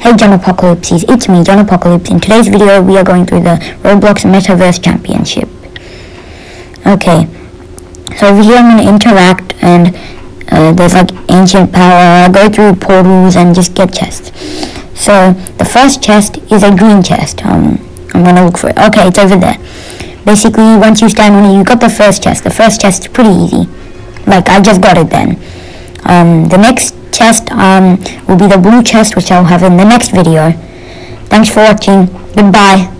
Hey John Apocalypses, it's me, John Apocalypse. In today's video, we are going through the Roblox Metaverse Championship. Okay, so over here I'm going to interact, and there's like ancient power. I'll go through portals and just get chests. So the first chest is a green chest. I'm going to look for it. Okay, it's over there. Basically, once you stand on it, you got the first chest. The first chest is pretty easy. Like, I just got it then. The next chest will be the blue chest, which I'll have in the next video. Thanks for watching. Goodbye.